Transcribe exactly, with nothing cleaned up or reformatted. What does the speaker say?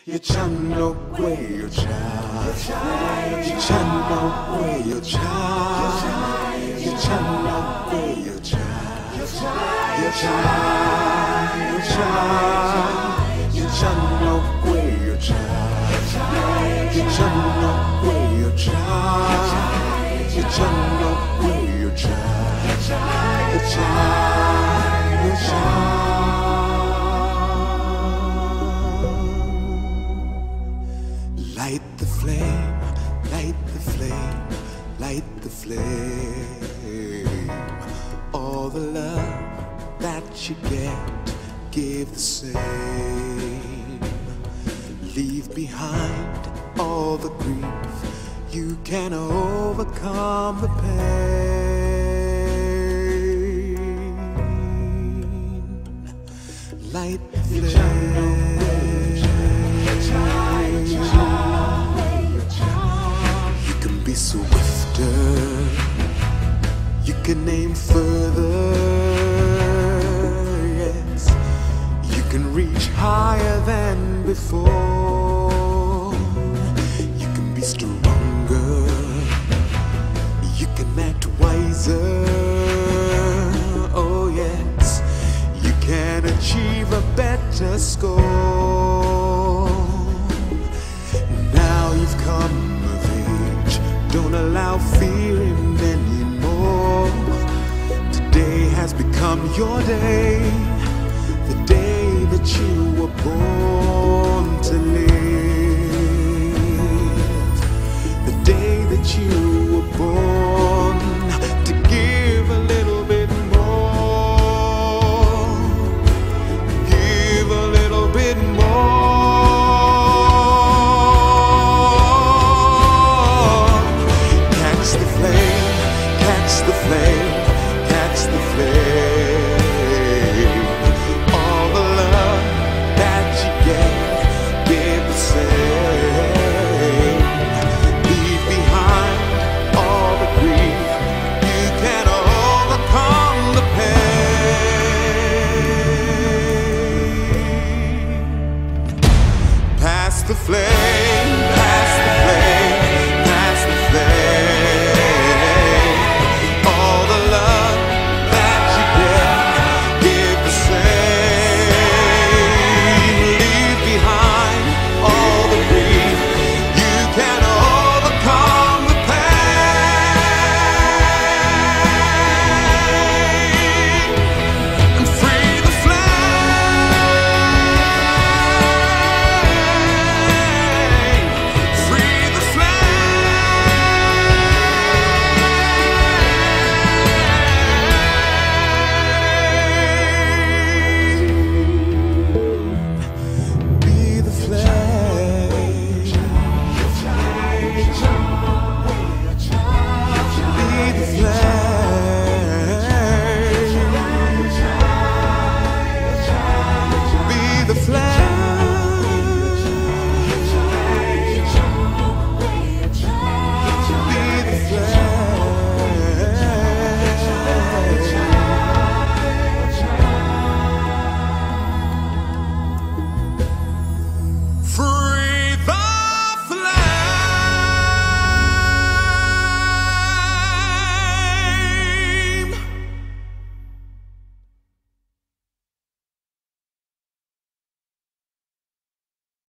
You channel way your child. You channel way your child. You channel way your child. Your child. Your child. You channel way your child. You channel way your child. You channel way your child. Your child. Your child. Light the flame, light the flame, light the flame. All the love that you get, give the same. Leave behind all the grief, you can overcome the pain. Light the flame. Be swifter, you can aim further, yes, you can reach higher than before, you can be stronger, you can act wiser, oh yes, you can achieve a better score. Now you've come. Don't allow fear in anymore. Today has become your day, the day that you were born to live, the day that you were born to give a little bit more, give a little bit more. The flame, catch the flame. All the love that you gave, give the same. Leave behind all the grief, you can overcome the pain. Pass the flame.